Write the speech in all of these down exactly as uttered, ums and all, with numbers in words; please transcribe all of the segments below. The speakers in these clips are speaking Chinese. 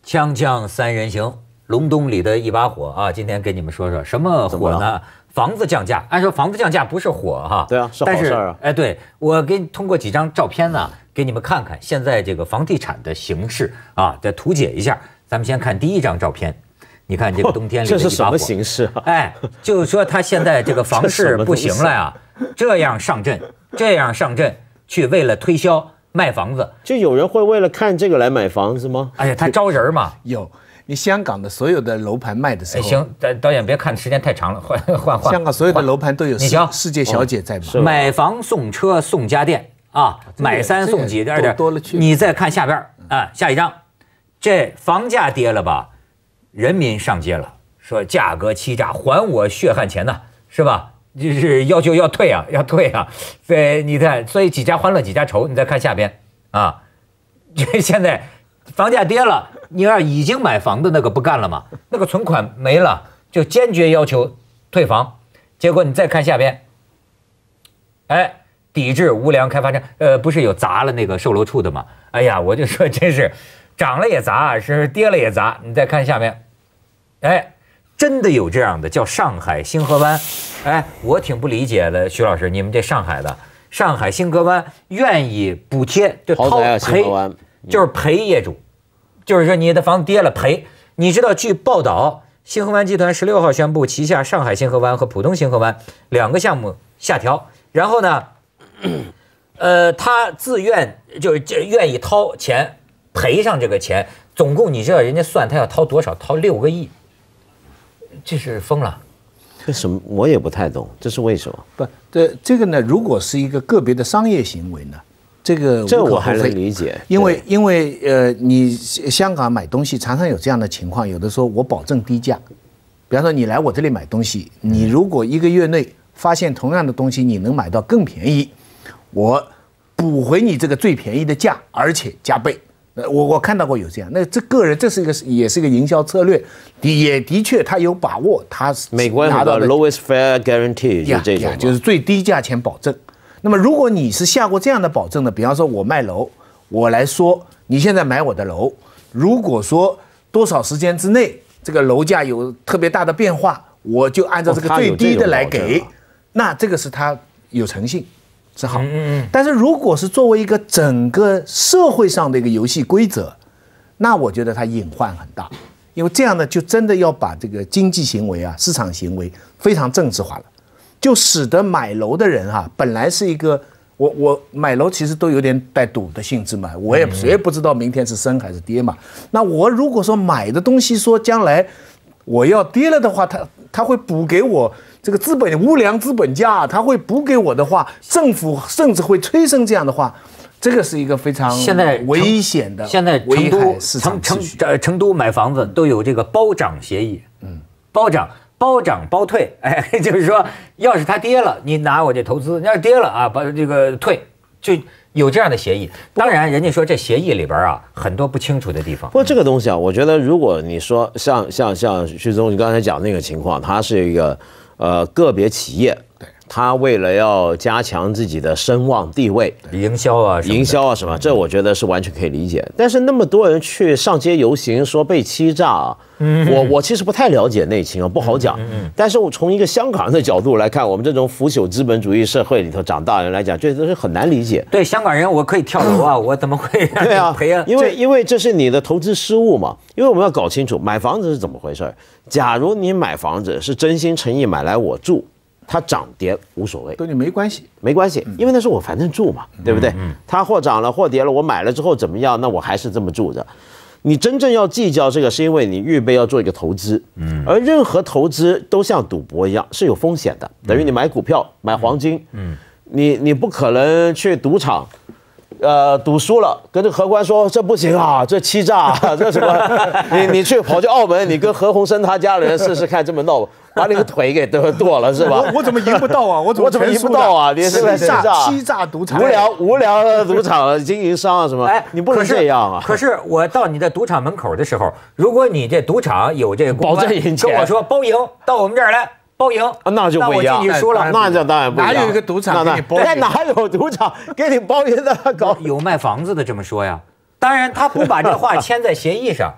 锵锵三人行，隆冬里的一把火啊！今天跟你们说说什么火呢？房子降价。按说房子降价不是火哈， 对啊，是好事啊。 哎，对我给通过几张照片呢，给你们看看现在这个房地产的形势啊，再图解一下。咱们先看第一张照片，你看这个冬天里的一把火， 这是什么形势啊？ 哎，就是说他现在这个房市不行了呀，这样上阵，这样上阵去为了推销。卖房子， 就有人会为了看这个来买房子吗？ 哎呀，他招人嘛。 有，你香港的所有的楼盘卖的时候， 哎、行，导演别看时间太长了，换换换。 香港所有的楼盘都有世世界小姐在买， 哦、买房送车送家电啊，买三送几点点多了去。 你再看下边啊，下一张，这房价跌了吧？人民上街了，说价格欺诈，还我血汗钱呐，是吧？就是要求要退啊，要退啊！所以你看，所以几家欢乐几家愁。你再看下边啊，这现在房价跌了，你要已经买房的那个不干了嘛，那个存款没了，就坚决要求退房。结果你再看下边，哎，抵制无良开发商，呃，不是有砸了那个售楼处的吗？哎呀，我就说真是涨了也砸，是跌了也砸。你再看下面，哎。真的有这样的叫上海星河湾，哎，我挺不理解的，徐老师，你们这上海的上海星河湾愿意补贴，就掏赔，就是赔业主，就是说你的房子跌了赔。你知道，据报道，星河湾集团十六号宣布，旗下上海星河湾和浦东星河湾两个项目下调，然后呢，呃，他自愿就是愿意掏钱赔上这个钱，总共你知道人家算他要掏多少？掏六个亿。这是疯了， 这什么我也不太懂，这是为什么？ 不，这这个呢，如果是一个个别的商业行为呢，这个这我还能理解， 因为因为呃，你香港买东西常常有这样的情况，有的时候我保证低价，比方说你来我这里买东西，你如果一个月内发现同样的东西你能买到更便宜，我补回你这个最便宜的价，而且加倍。我我看到过有这样，那这个人这是一个也是一个营销策略，也的确他有把握，他美国拿到的 lowest fair guarantee 就这种， 就是最低价钱保证。那么如果你是下过这样的保证的，比方说我卖楼，我来说你现在买我的楼，如果说多少时间之内这个楼价有特别大的变化，我就按照这个最低的来给，那这个是他有诚信。是好，但是如果是作为一个整个社会上的一个游戏规则，那我觉得它隐患很大，因为这样呢，就真的要把这个经济行为啊、市场行为非常政治化了，就使得买楼的人哈、啊，本来是一个我我买楼其实都有点带赌的性质嘛，我也谁也不知道明天是升还是跌嘛。那我如果说买的东西说将来我要跌了的话，他他会补给我。这个资本无良资本家，他会补给我的话，政府甚至会催生这样的话，这个是一个非常现在危险的。 现在成都成成呃成都买房子都有这个包涨协议，嗯，包涨包涨包退，哎，就是说，要是它跌了，你拿我这投资；要是跌了啊，把这个退，就有这样的协议。当然，人家说这协议里边啊很多不清楚的地方。 不过这个东西啊，我觉得如果你说像像像徐总你刚才讲那个情况，它是一个。呃，个别企业，他为了要加强自己的声望地位， 营销啊， 营销啊什么，这我觉得是完全可以理解。但是那么多人去上街游行说被欺诈啊，嗯、我我其实不太了解内情啊，不好讲。嗯嗯、但是我从一个香港人的角度来看，我们这种腐朽资本主义社会里头长大的人来讲，这都是很难理解。 对香港人，我可以跳楼啊，我怎么会让你赔啊？ 因为因为这是你的投资失误嘛。因为我们要搞清楚买房子是怎么回事。假如你买房子是真心诚意买来我住，它涨跌无所谓， 跟你没关系， 没关系，因为那是我反正住嘛，对不对？它或涨了或跌了，我买了之后怎么样？那我还是这么住着。你真正要计较这个，是因为你预备要做一个投资，嗯，而任何投资都像赌博一样是有风险的，等于你买股票、买黄金，嗯，你你不可能去赌场。呃，赌输了，跟这个荷官说这不行啊，这欺诈、啊，这什么？你你去跑去澳门，你跟何鸿燊他家的人试试看，这么闹，把你个腿给剁了是吧？ 我我怎么赢不到啊？我怎么我怎么赢不到啊？你是不是欺诈？ 欺诈赌场， 无聊无聊的赌场经营商啊什么？哎，你不能这样啊！ 可是我到你的赌场门口的时候，如果你这赌场有这个保证赢钱， 跟我说包赢，到我们这儿来。包赢， 那就不一样。 你输了， 那这当然不一样。 哪有一个赌场给你包赢？ 哪有赌场给你包赢的？搞有卖房子的这么说呀。当然，他不把这话签在协议上，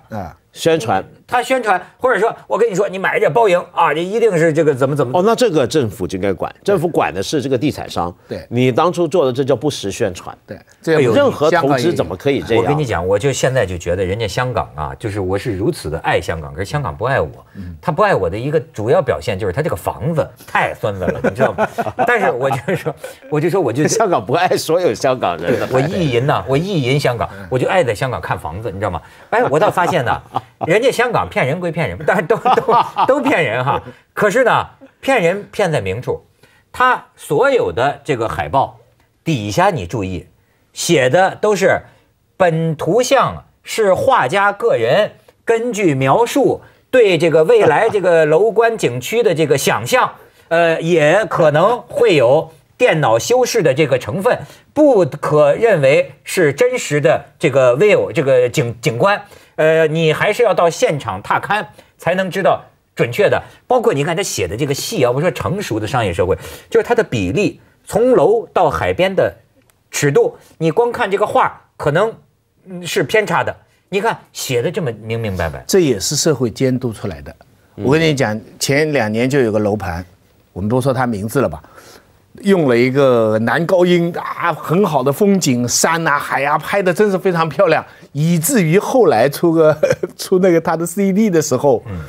宣传， 他宣传，或者说我跟你说，你买这包赢啊，你一定是这个怎么怎么。 哦，那这个政府就应该管，政府管的是这个地产商。 对， 你当初做的这叫不实宣传。 对， 这任何投资怎么可以这样？ 我跟你讲，我就现在就觉得人家香港啊，就是我是如此的爱香港，可是香港不爱我。他不爱我的一个主要表现就是他这个房子太孙子了，你知道吗？但是我就说，我就说，我就香港不爱所有香港人的。 我意淫呐，我意淫香港，我就爱在香港看房子，你知道吗？哎，我倒发现呢，人家香港骗人归骗人，但是都都都骗人哈。可是呢，骗人骗在明处，他所有的这个海报底下你注意，写的都是本图像是画家个人根据描述对这个未来这个楼观景区的这个想象，呃，也可能会有电脑修饰的这个成分，不可认为是真实的这个 view 这个景景观。呃，你还是要到现场踏勘才能知道准确的。包括你看他写的这个戏啊，我说成熟的商业社会，就是它的比例，从楼到海边的尺度，你光看这个画可能是偏差的。你看写的这么明明白白， 这也是社会监督出来的。我跟你讲，前两年就有个楼盘，我们不说它名字了吧，用了一个男高音啊，很好的风景，山啊海啊，拍的真是非常漂亮，以至于后来出个出那个他的 C D 的时候，嗯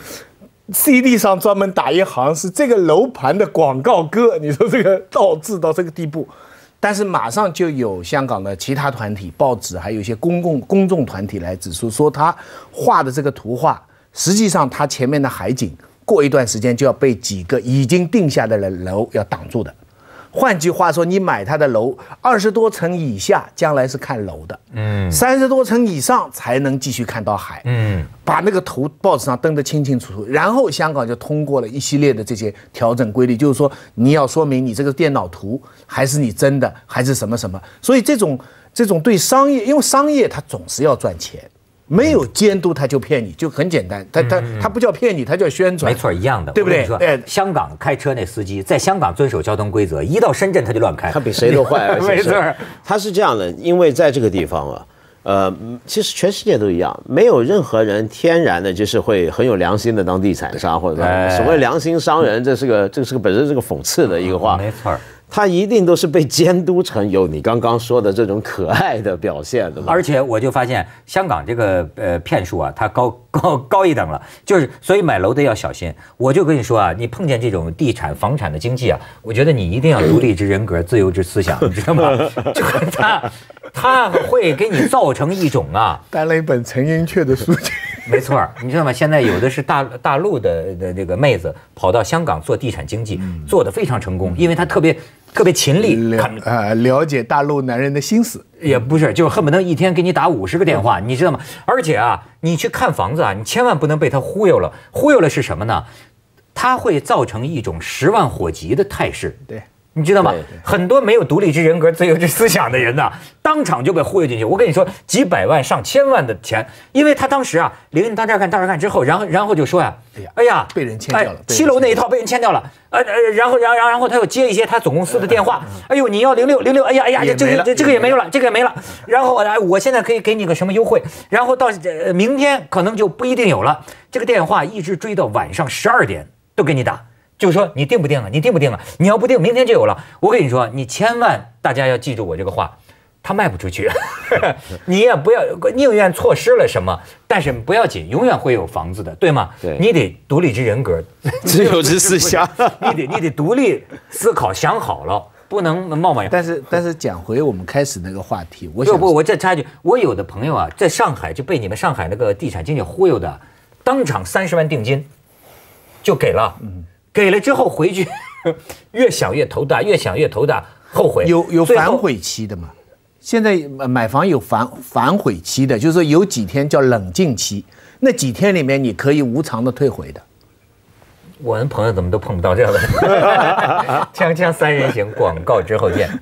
，C D 上专门打一行是这个楼盘的广告歌，你说这个倒置到这个地步。但是马上就有香港的其他团体、报纸，还有一些公共公众团体来指出，说他画的这个图画，实际上他前面的海景，过一段时间就要被几个已经定下的楼要挡住的。换句话说，你买他的楼二十多层以下，将来是看楼的，嗯，三十多层以上才能继续看到海，嗯，把那个图报纸上登得清清楚楚。然后香港就通过了一系列的这些调整规律，就是说你要说明你这个电脑图还是你真的，还是什么什么。所以这种这种对商业，因为商业它总是要赚钱。没有监督他就骗你，就很简单，他他他不叫骗你，他叫宣传， 没错，一样的， 对不对？ 哎，香港开车那司机在香港遵守交通规则，一到深圳他就乱开， 他比谁都坏， 没错， 他是这样的，因为在这个地方啊，呃，其实全世界都一样，没有任何人天然的就是会很有良心的当地产商或者所谓良心商人，这是个这是个本身是个讽刺的一个话， 没错。 他一定都是被监督成有你刚刚说的这种可爱的表现的嘛。 而且我就发现香港这个呃骗术啊，它高高高一等了，就是所以买楼的要小心。我就跟你说啊，你碰见这种地产房产的经济啊，我觉得你一定要独立之人格，自由之思想，你知道吗？就是他他会给你造成一种啊， 带了一本陈寅恪的书籍。 没错，你知道吗？现在有的是大大陆的的这个妹子跑到香港做地产经济，做得非常成功，因为她特别特别勤力， 了呃了解大陆男人的心思， 也不是，就是恨不得一天给你打五十个电话，你知道吗？而且啊，你去看房子啊，你千万不能被他忽悠了。忽悠了是什么呢？它会造成一种十万火急的态势。 对。 你知道吗？很多没有独立之人格、自由之思想的人呐，当场就被忽悠进去。我跟你说，几百万、上千万的钱，因为他当时啊，领你到这儿看，到这儿看之后，然后然后就说呀，哎呀， 被人签掉了， 七楼那一套被人签掉了，呃呃，然后然后然后他又接一些他总公司的电话，哎呦，你要零六零六，哎呀哎呀，这个这个也没有了，这个也没了。然后哎，我现在可以给你个什么优惠，然后到明天可能就不一定有了。这个电话一直追到晚上十二点都给你打。就是说你定不定啊？你定不定啊？你要不定，明天就有了。我跟你说，你千万大家要记住我这个话，他卖不出去，你也不要宁愿错失了什么，但是不要紧，永远会有房子的，对吗？ 对， 你得独立之人格， 自由之思想， 你得你得独立思考，想好了，不能冒冒。 但是但是讲回我们开始那个话题，我想不不，我再插一句，我有的朋友啊，在上海就被你们上海那个地产经纪忽悠的，当场三十万定金就给了。嗯。给了之后回去，越想越头大，越想越头大，后悔。 有有反悔期的嘛？现在买房有反反悔期的，就是说有几天叫冷静期，那几天里面你可以无偿的退回的。 我们朋友怎么都碰不到这样的？锵锵三人行，广告之后见。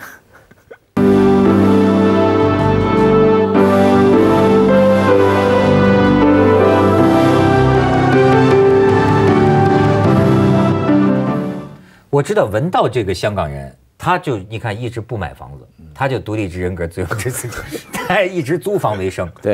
我知道文道这个香港人，他就你看一直不买房子，他就独立之人格、自由之思想，他一直租房为生。 对，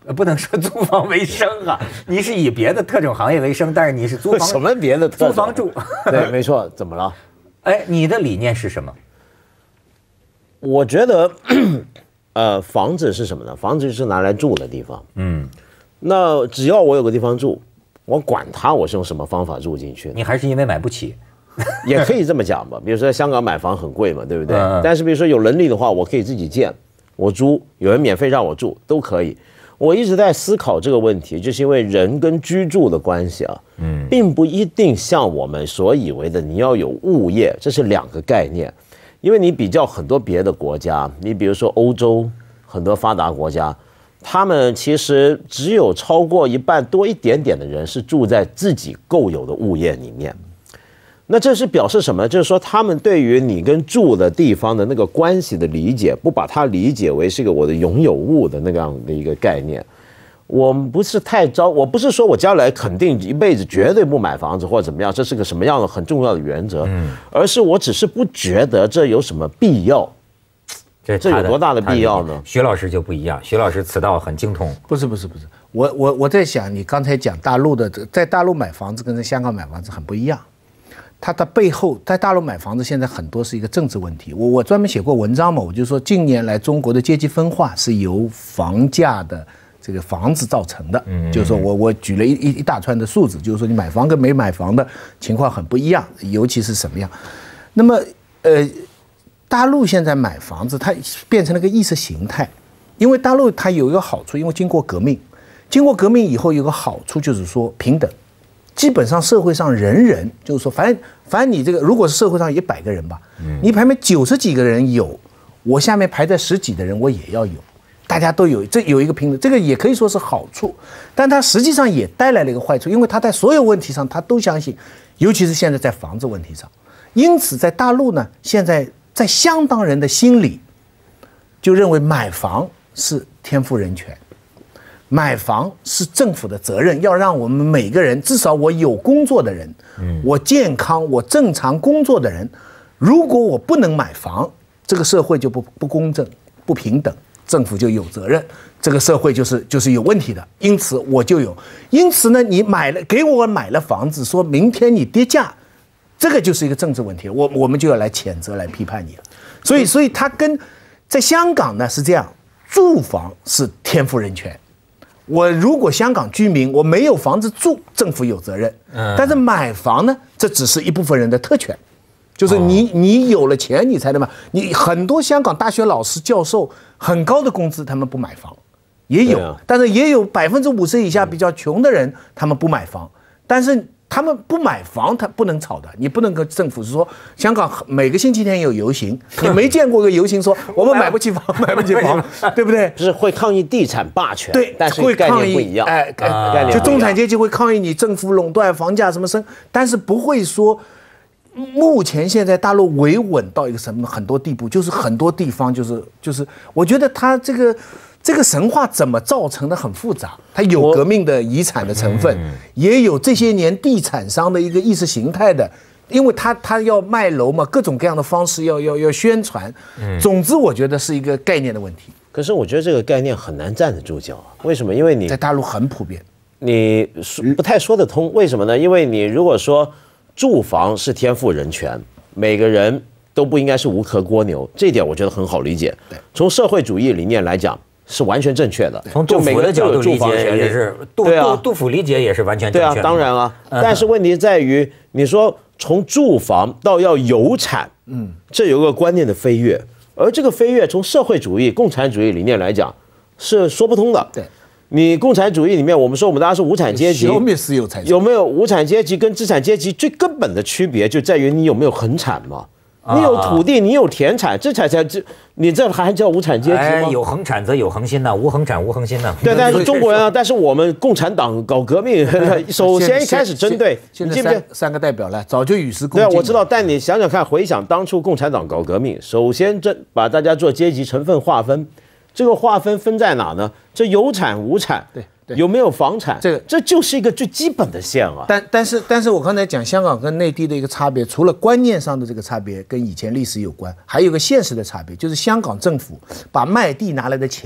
不能说租房为生啊，你是以别的特种行业为生，但是你是租房什么别的特种租房住？ 对，没错，怎么了？ 哎，你的理念是什么？ 我觉得，呃，房子是什么呢？房子就是拿来住的地方。嗯，那只要我有个地方住，我管它我是用什么方法住进去。 你还是因为买不起？ 也可以这么讲吧。比如说香港买房很贵嘛，对不对？ 嗯、 但是比如说有能力的话，我可以自己建，我租，有人免费让我住都可以。我一直在思考这个问题，就是因为人跟居住的关系啊，嗯，并不一定像我们所以为的你要有物业，这是两个概念。因为你比较很多别的国家，你比如说欧洲很多发达国家，他们其实只有超过一半多一点点的人是住在自己购有的物业里面。那这是表示什么？就是说他们对于你跟住的地方的那个关系的理解，不把它理解为是一个我的拥有物的那样的一个概念。我们不是太着，我不是说我将来肯定一辈子绝对不买房子或者怎么样，这是个什么样的很重要的原则，嗯，而是我只是不觉得这有什么必要。这这有多大的必要呢？ 徐老师就不一样，徐老师此道很精通。 不是不是不是，我我我在想，你刚才讲大陆的，在大陆买房子跟在香港买房子很不一样。它的背后，在大陆买房子现在很多是一个政治问题。我我专门写过文章嘛，我就说近年来中国的阶级分化是由房价的这个房子造成的。嗯，就是说我我举了一一一大串的数字，就是说你买房跟没买房的情况很不一样，尤其是什么样。那么呃，大陆现在买房子它变成了个意识形态，因为大陆它有一个好处，因为经过革命，经过革命以后有个好处就是说平等。基本上社会上人人就是说，反正反正你这个，如果是社会上一百个人吧，你排名九十几个人有，我下面排在十几的人我也要有，大家都有，这有一个平等，这个也可以说是好处，但它实际上也带来了一个坏处，因为他在所有问题上他都相信，尤其是现在在房子问题上，因此在大陆呢，现在在相当人的心里，就认为买房是天赋人权。买房是政府的责任，要让我们每个人，至少我有工作的人，我健康，我正常工作的人，如果我不能买房，这个社会就不不公正、不平等，政府就有责任，这个社会就是就是有问题的。因此我就有，因此呢，你买了给我买了房子，说明天你跌价，这个就是一个政治问题，我我们就要来谴责、来批判你了。所以，所以它跟在香港呢是这样，住房是天赋人权。我如果香港居民我没有房子住，政府有责任。但是买房呢，这只是一部分人的特权，就是你你有了钱你才能买。你很多香港大学老师教授很高的工资，他们不买房，也有，但是也有百分之五十以下比较穷的人，他们不买房，但是他们不买房，他不能吵的。你不能跟政府说，香港每个星期天有游行，你没见过个游行说我们买不起房，买不起房，对不对？ 是会抗议地产霸权， 对， 但是会概抗议念不一样， 哎， 概念就中产阶级会抗议你政府垄断房价什么升，但是不会说。目前现在大陆维稳到一个什么很多地步，就是很多地方就是就是，我觉得它这个。这个神话怎么造成的很复杂，它有革命的遗产的成分，也有这些年地产商的一个意识形态的，因为他他要卖楼嘛，各种各样的方式要要要宣传。总之，我觉得是一个概念的问题。 可是我觉得这个概念很难站得住脚，为什么？因为你在大陆很普遍， 你不太说得通。为什么呢？因为你如果说住房是天赋人权，每个人都不应该是无壳蜗牛，这一点我觉得很好理解。从社会主义理念来讲。是完全正确的， 从杜甫的角度理解也是，杜杜杜甫理解也是完全正确的。 对啊，当然啊，但是问题在于，你说从住房到要有产，嗯，这有个观念的飞跃，而这个飞跃从社会主义、共产主义理念来讲是说不通的。 对， 你共产主义里面，我们说我们大家是无产阶级， 消灭私有财产， 有没有无产阶级跟资产阶级最根本的区别就在于你有没有恒产嘛？你有土地，你有田产，这才才这，你这还叫无产阶级吗？ 哎，有恒产则有恒心呐，无恒产无恒心呐。 对，但是中国人啊，但是我们共产党搞革命，首先一开始针对， 现在三三个代表了，早就与时共进。 对啊，我知道，但你想想看，回想当初共产党搞革命，首先这把大家做阶级成分划分，这个划分分在哪呢？这有产无产， 对。 有没有房产？ 这个这就是一个最基本的线啊。 但但是但是我刚才讲香港跟内地的一个差别，除了观念上的这个差别跟以前历史有关，还有一个现实的差别，就是香港政府把卖地拿来的钱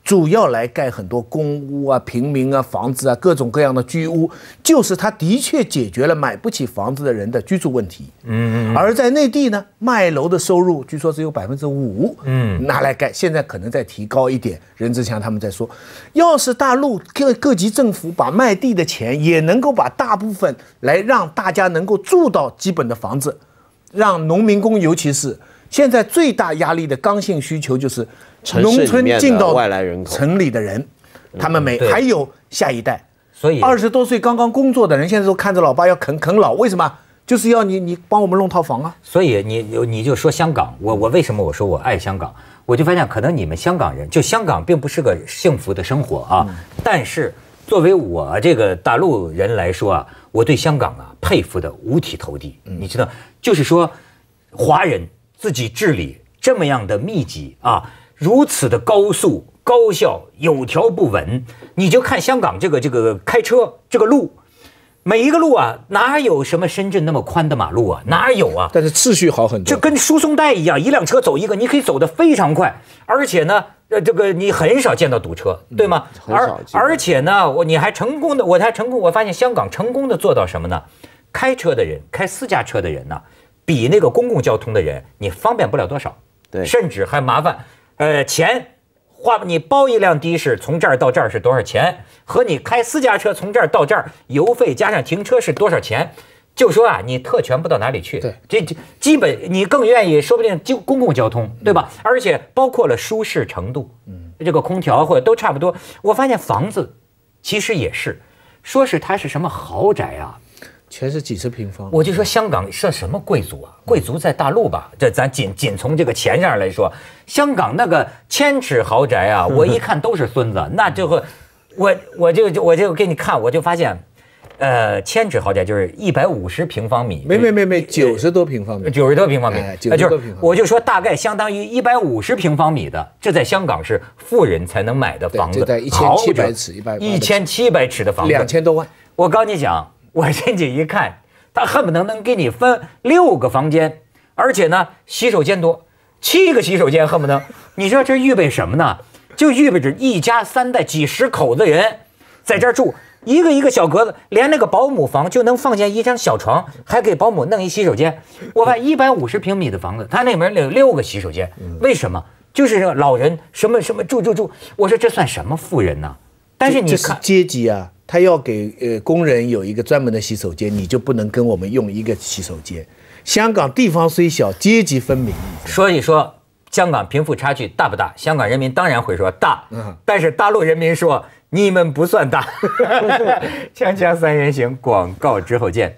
主要来盖很多公屋啊、平民啊、房子啊、各种各样的居屋，就是它的确解决了买不起房子的人的居住问题。嗯嗯。而在内地呢，卖楼的收入据说只有百分之五，嗯，拿来盖，现在可能再提高一点。任志强他们在说，要是大陆各各级政府把卖地的钱也能够把大部分来让大家能够住到基本的房子，让农民工，尤其是现在最大压力的刚性需求就是农村进到外来人口， 城里的人，他们没还有下一代， 所以二十多岁刚刚工作的人，现在都看着老爸要啃啃老，为什么？就是要你你帮我们弄套房啊。 所以你你就说香港，我我为什么我说我爱香港？我就发现可能你们香港人，就香港并不是个幸福的生活啊。嗯、但是作为我这个大陆人来说啊，我对香港啊佩服的五体投地。嗯、你知道，就是说华人自己治理这么样的密集啊。如此的高速、高效、有条不紊，你就看香港这个这个开车这个路，每一个路啊，哪有什么深圳那么宽的马路啊？哪有啊？ 但是秩序好很多， 就跟输送带一样，一辆车走一个，你可以走得非常快，而且呢，呃，这个你很少见到堵车，对吗？ 嗯、而而且呢，我你还成功的，我还成功，我发现香港成功的做到什么呢？开车的人，开私家车的人呢，比那个公共交通的人，你方便不了多少， 对， 甚至还麻烦。呃，钱花你包一辆的士从这儿到这儿是多少钱？和你开私家车从这儿到这儿，油费加上停车是多少钱？就说啊，你特权不到哪里去。 对， 这这基本你更愿意，说不定就公共交通，对吧？嗯、而且包括了舒适程度，嗯，这个空调或者都差不多。我发现房子其实也是，说是它是什么豪宅啊。 全是几十平方， 我就说香港是什么贵族啊？贵族在大陆吧，这咱仅仅从这个钱上来说，香港那个千尺豪宅啊，我一看都是孙子，那就会，我我就我就给你看，我就发现，呃，千尺豪宅就是一百五十平方米， 没没没没，九十多平方米， 九十多平方米， 那就是我就说大概相当于一百五十平方米的，这在香港是富人才能买的房子， 在一千七百尺， 一千七百尺的房子， 两千多万。 我告诉你讲。我进去一看，他恨不得能给你分六个房间，而且呢，洗手间多，七个洗手间恨不得。你知道这预备什么呢？就预备着一家三代几十口子人在这儿住，一个一个小格子，连那个保姆房就能放进一张小床，还给保姆弄一洗手间。我看一百五十平米的房子，他那边有六个洗手间，为什么？就是老人什么什么住住住。我说这算什么富人呢？但是你看阶级啊。他要给呃工人有一个专门的洗手间，你就不能跟我们用一个洗手间。香港地方虽小，阶级分明。 所以说，香港贫富差距大不大？香港人民当然会说大，但是大陆人民说你们不算大。锵锵三人行，广告之后见。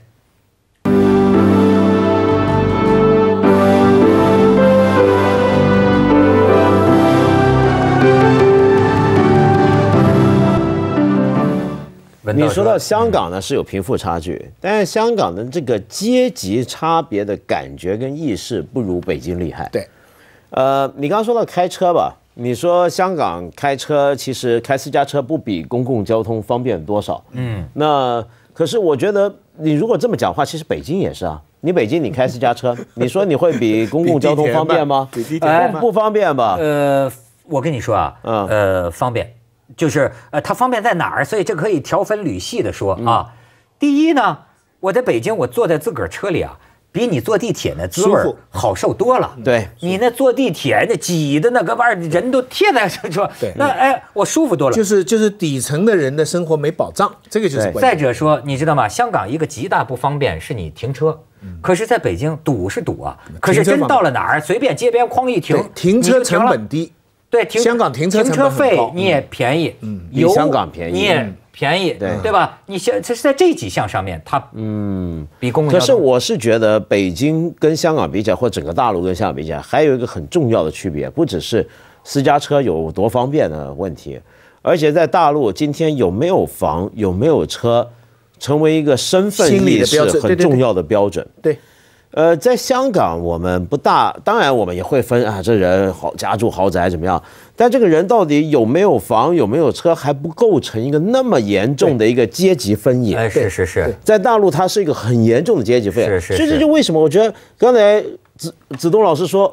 你说到香港呢是有贫富差距，但是香港的这个阶级差别的感觉跟意识不如北京厉害。 对， 呃，你刚刚说到开车吧，你说香港开车其实开私家车不比公共交通方便多少？嗯，那可是我觉得你如果这么讲话，其实北京也是啊。你北京你开私家车，你说你会比公共交通方便吗？ 比地铁慢， 不方便吧？ 呃，我跟你说啊，呃，方便。就是呃，它方便在哪儿？所以这可以条分缕细的说啊。嗯、第一呢，我在北京，我坐在自个儿车里啊，比你坐地铁那滋味好受多了。 对， 你那坐地铁那挤的那个玩意儿，人都贴在上说， 对， 那哎，我舒服多了。 就是就是底层的人的生活没保障，这个就是关键。 再者说，你知道吗？香港一个极大不方便是你停车，嗯、可是在北京堵是堵啊，可是真到了哪儿，随便街边哐一停， 停车成本低。 对，停香港停车停车费你也便宜， 嗯，比香港便宜， 你也便宜，对对吧？你现这是在这几项上面，它嗯比公共交通。 可是我是觉得北京跟香港比起来，或整个大陆跟香港比起来，还有一个很重要的区别，不只是私家车有多方便的问题，而且在大陆今天有没有房、有没有车，成为一个身份意识很重要的标准。 对。对对对呃，在香港我们不大，当然我们也会分啊，这人好家住豪宅怎么样？但这个人到底有没有房、有没有车，还不构成一个那么严重的一个阶级分野。 哎，是是是， 在大陆它是一个很严重的阶级分野。 是是是。 所以这就为什么我觉得刚才子子东老师说，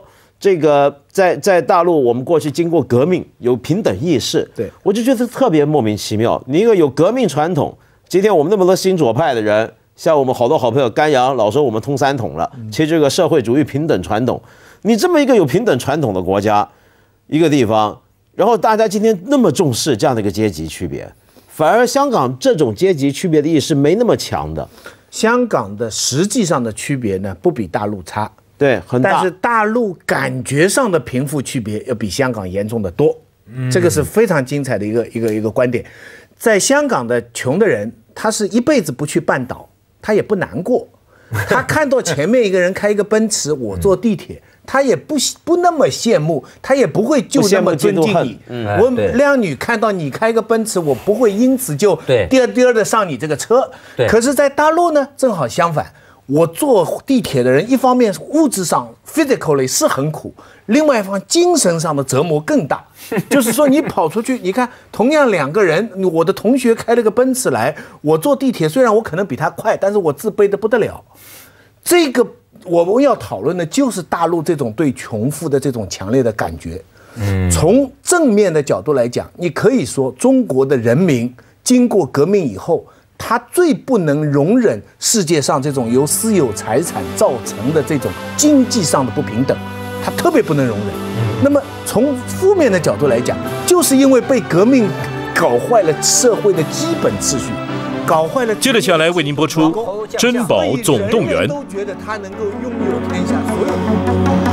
这个在在大陆，我们过去经过革命，有平等意识， 对， 我就觉得特别莫名其妙。你一个有革命传统，今天我们那么多新左派的人，像我们好多好朋友甘阳老说我们通三统了，其实这个社会主义平等传统，你这么一个有平等传统的国家，一个地方，然后大家今天那么重视这样的一个阶级区别，反而香港这种阶级区别的意识没那么强的。 香港的实际上的区别呢，不比大陆差。 对，很大。 但是大陆感觉上的贫富区别要比香港严重的多，这个是非常精彩的一个一个一个观点。在香港的穷的人，他是一辈子不去半岛，他也不难过。他看到前面一个人开一个奔驰，我坐地铁，他也不不那么羡慕，他也不会就那么尊敬你。我靓女看到你开个奔驰，我不会因此就颠颠的上你这个车。可是，在大陆呢，正好相反。我坐地铁的人，一方面物质上 physically 是很苦，另外一方精神上的折磨更大。就是说，你跑出去，你看，同样两个人，我的同学开了个奔驰来，我坐地铁，虽然我可能比他快，但是我自卑的不得了。这个我们要讨论的就是大陆这种对穷富的这种强烈的感觉。嗯，从正面的角度来讲，你可以说中国的人民经过革命以后，他最不能容忍世界上这种由私有财产造成的这种经济上的不平等，他特别不能容忍。那么从负面的角度来讲，就是因为被革命搞坏了社会的基本秩序，搞坏了。 接着下来为您播出《珍宝总动员》。 都觉得他能够拥有天下所有。